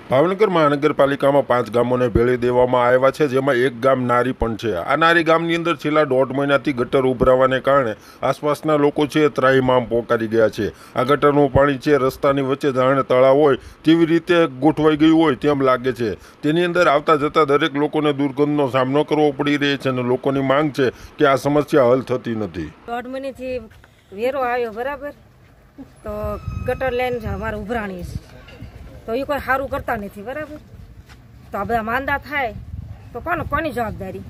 ભાવનગર મહાનગરપાલિકામાં 5 ગામોને ભેળી દેવામાં આવ્યા છે, જેમાં એક ગામ નારી પણ છે। આ નારી ગામની અંદર છેલ્લા 1.5 મહિનાથી ગટર ઉભરાવાને કારણે આસપાસના લોકો છે ત્રાહિમામ પોકારી ગયા છે। આ ગટરનું પાણી છે રસ્તાની વચ્ચે જાણે તળાવ હોય તેવી રીતે ગોઠવાઈ ગયું હોય તેમ લાગે છે। તેની અંદર આવતા જતા દરેક લોકોને દુર્ગંધનો સામનો કરવો પડી રહ્યો છે અને લોકોની માંગ છે કે આ સમસ્યા હલ થતી નથી। 1.5 મહિનાથી વેરો આવ્યો બરાબર, તો ગટર લાઈન અમારે ઉભરાણી છે, તો એ કોઈ સારું કરતા નથી બરાબર। તો આ બધા માંદા થાય તો કોની જવાબદારી?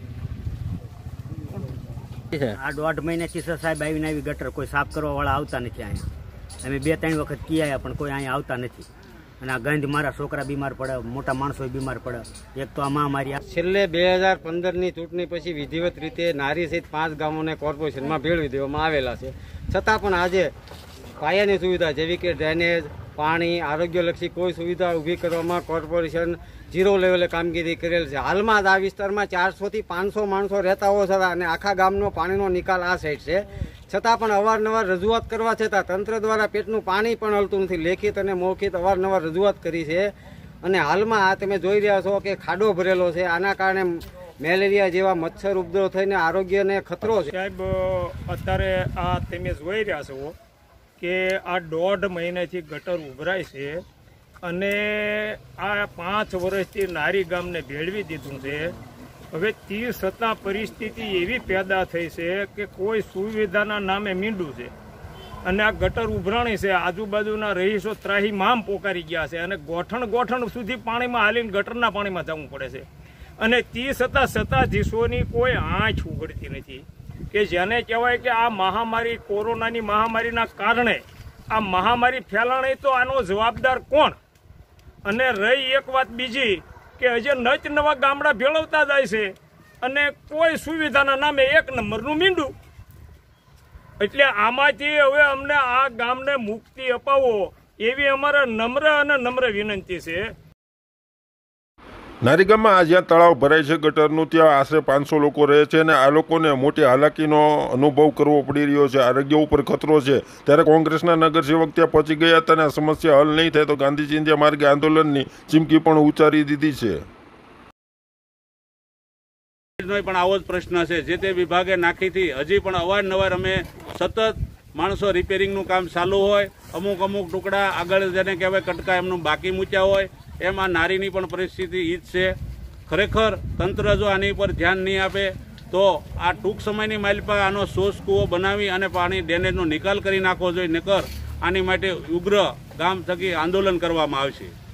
આ 1.5 મહિનાથી સાહેબ આવીને આવી ગટર કોઈ સાફ કરવા વાળા આવતા નથી। અહીંયા અમે 2-3 વખત કીયા પણ કોઈ અહીંયા આવતા નથી, અને આ ગંધ મારા છોકરા બીમાર પડે, મોટા માણસો બીમાર પડે। એક તો આ મહામારી છેલ્લે 2015ની ચૂંટણી પછી વિધિવત રીતે નારી સહિત 5 ગામોને કોર્પોરેશનમાં ભેળવી દેવામાં આવેલા છે, છતાં પણ આજે પાયાની સુવિધા જેવી કે ડ્રેનેજ, પાણી, આરોગ્યલક્ષી કોઈ સુવિધા ઊભી કરવામાં કોર્પોરેશન 0 લેવલે કામગીરી કરેલ છે। હાલમાં જ આ વિસ્તારમાં 400 થી 500 માણસો રહેતા હોય છે અને આખા ગામનો પાણીનો નિકાલ આ સાઈડ છે, છતાં પણ અવારનવાર રજૂઆત કરવા છતાં તંત્ર દ્વારા પેટનું પાણી પણ હલતું નથી। લેખિત અને મૌખિત અવારનવાર રજૂઆત કરી છે, અને હાલમાં આ તમે જોઈ રહ્યા છો કે ખાડો ભરેલો છે। આના કારણે મેલેરિયા જેવા મચ્છર ઉપદ્રવ થઈને આરોગ્યને ખતરો છે। સાહેબ અત્યારે આ તમે જોઈ રહ્યા છો કે આ 1.5 મહિનાથી ગટર ઉભરાય છે, અને આ 5 વર્ષથી નારી ગામને ભેળવી દીધું છે। હવે તે છતાં પરિસ્થિતિ એવી પેદા થઈ છે કે કોઈ સુવિધાના નામે મીંડું છે, અને આ ગટર ઉભરાણી છે, આજુબાજુના રહીશો ત્રાહિમામ પોકારી ગયા છે, અને ગોઠણ સુધી પાણીમાં હાલીને ગટરના પાણીમાં જવું પડે છે, અને તે છતાં સત્તાધીશોની કોઈ આંખ ઉઘડતી નથી કે જેને કહેવાય કે આ મહામારી, કોરોનાની મહામારીના કારણે આ મહામારી ફેલાણી, તો આનો જવાબદાર કોણ? અને રહી એક વાત બીજી કે હજી નચ નવા ગામડા ભેળવતા જાય છે, અને કોઈ સુવિધાના નામે 1 નંબરનું મીંડું। એટલે આમાંથી હવે અમને આ ગામને મુક્તિ અપાવો એવી અમારા નમ્ર વિનંતી છે। નારી ગામમાં જ્યાં તળાવ ભરાય છે ગટરનું, ત્યાં આશરે 500 લોકો રહે છે અને આ લોકોને મોટી હાલાકીનો અનુભવ કરવો પડી રહ્યો છે। આરોગ્ય ઉપર ખતરો છે, ત્યારે કોંગ્રેસના નગરસેવક ત્યાં પહોંચી ગયા હતા અને આ સમસ્યા હલ નહીં થાય તો ગાંધી ચિંધ્યા માર્ગે આંદોલનની ચીમકી પણ ઉચ્ચારી દીધી છે। પણ આવો જ પ્રશ્ન છે, જે તે વિભાગે નાખીથી હજી પણ અવારનવાર અમે સતત માણસો રિપેરિંગનું કામ ચાલુ હોય, અમુક ટુકડા આગળ જેને કહેવાય કટકા એમનું બાકી મૂક્યા હોય, એમ આ નારીની પણ પરિસ્થિતિ ઈ જ છે। ખરેખર તંત્ર જો આની પર ધ્યાન નહીં આપે તો આ ટૂંક સમયની માઇલપા આનો શોષ કૂવો બનાવી અને પાણી ડ્રેનેજનો નિકાલ કરી નાખવો જોઈએ, નકર આની માટે ઉગ્ર ગામ થકી આંદોલન કરવામાં આવશે।